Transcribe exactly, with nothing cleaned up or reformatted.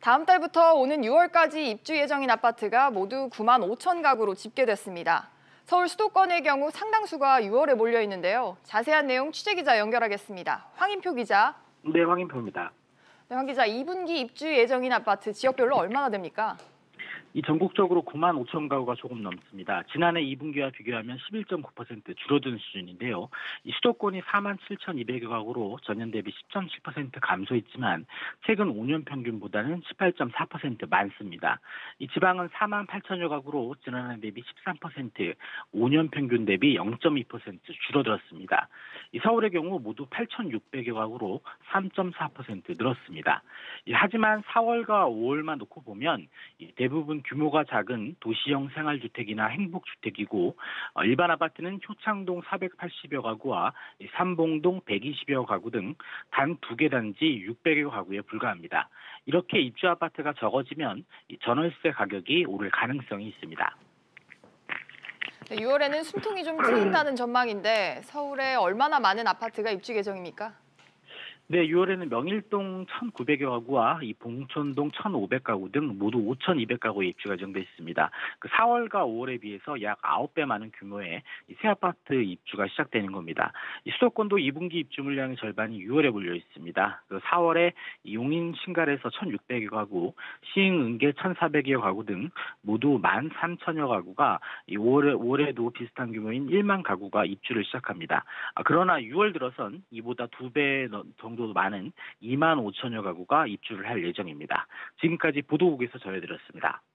다음 달부터 오는 유월까지 입주 예정인 아파트가 모두 구만 오천 가구로 집계됐습니다. 서울 수도권의 경우 상당수가 유월에 몰려 있는데요. 자세한 내용 취재기자 연결하겠습니다. 황인표 기자. 네, 황인표입니다. 네, 황 기자, 이 분기 입주 예정인 아파트 지역별로 얼마나 됩니까? 이 전국적으로 구만 오천 가구가 조금 넘습니다. 지난해 이 분기와 비교하면 십일 점 구 퍼센트 줄어든 수준인데요. 이 수도권이 사만 칠천이백여 가구로 전년 대비 십 점 칠 퍼센트 감소했지만 최근 오 년 평균보다는 십팔 점 사 퍼센트 많습니다. 이 지방은 사만 팔천여 가구로 지난해 대비 십삼 퍼센트, 오 년 평균 대비 영 점 이 퍼센트 줄어들었습니다. 이 서울의 경우 모두 팔천육백여 가구로 삼 점 사 퍼센트 늘었습니다. 이 하지만 사월과 오월만 놓고 보면 이 대부분 규모가 작은 도시형 생활주택이나 행복주택이고 어, 일반 아파트는 효창동 사백팔십여 가구와 삼봉동 백이십여 가구 등 단 두 개 단지 육백여 가구에 불과합니다. 이렇게 입주 아파트가 적어지면 이 전월세 가격이 오를 가능성이 있습니다. 네, 유월에는 숨통이 좀 트인다는 전망인데 서울에 얼마나 많은 아파트가 입주 예정입니까? 네, 유월에는 명일동 천구백여 가구와 이 봉천동 천오백 가구 등 모두 오천이백 가구의 입주가 예정돼 있습니다. 그 사월과 오월에 비해서 약 아홉 배 많은 규모의 새 아파트 입주가 시작되는 겁니다. 이 수도권도 이 분기 입주 물량의 절반이 유월에 몰려 있습니다. 그 사월에 용인 신갈에서 천육백여 가구, 시흥 은계 천사백여 가구 등 모두 만 삼천여 가구가 이 오월에, 올해도 비슷한 규모인 일만 가구가 입주를 시작합니다. 아, 그러나 유월 들어선 이보다 두 배 정도 많은 이만 오천여 가구가 입주를 할 예정입니다. 지금까지 보도국에서 전해드렸습니다.